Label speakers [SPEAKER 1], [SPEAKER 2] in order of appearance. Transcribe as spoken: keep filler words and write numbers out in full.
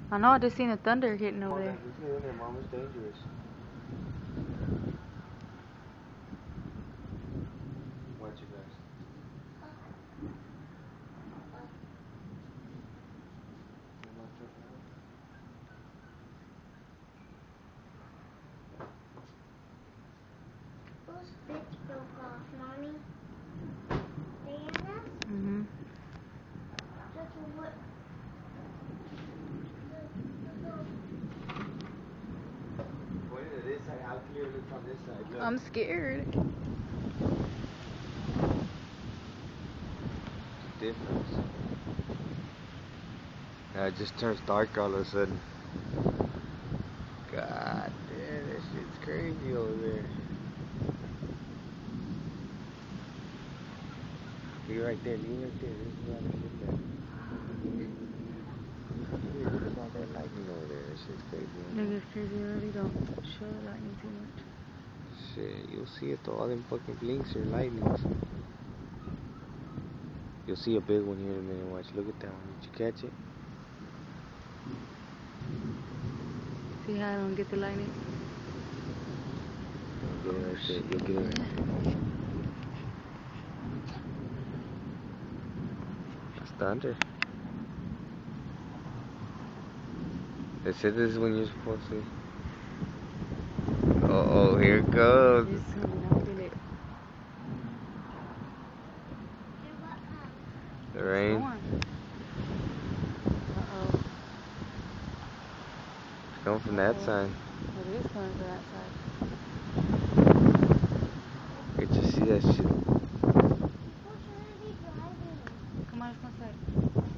[SPEAKER 1] I know, I just seen the thunder hitting over there.
[SPEAKER 2] Mom, it's dangerous. Watch it, guys.
[SPEAKER 3] Those bits broke off, Mommy. Diana?
[SPEAKER 1] Mm-hmm.
[SPEAKER 3] That's what...
[SPEAKER 2] Pointing to this side, how clear it looks on this side. Look.
[SPEAKER 1] I'm scared.
[SPEAKER 2] Difference. Yeah, it just turns dark all of a sudden. God damn, that shit's crazy over there. Be right there, be right there. This is where I can look at. Look at all that lightning over there. That shit's crazy.
[SPEAKER 1] Nigga, it's crazy. I really don't show lightning too much.
[SPEAKER 2] Shit, you'll see it though. All them fucking blinks are lightnings. You'll see a big one here in a minute. Watch, look at that one. Did you catch it?
[SPEAKER 1] See how I don't get the lightning?
[SPEAKER 2] You'll get it right there. You'll get it right there. That's thunder. They said this is when you're supposed to. Uh oh, here it goes.
[SPEAKER 1] It's coming. I feel it.
[SPEAKER 2] The rain.
[SPEAKER 1] Uh-oh.
[SPEAKER 2] It's coming from that
[SPEAKER 1] Uh-oh.
[SPEAKER 2] side.
[SPEAKER 1] It is coming from that side.
[SPEAKER 2] Wait till you see that shit.
[SPEAKER 3] What should I be driving?
[SPEAKER 1] Come on, it's my side.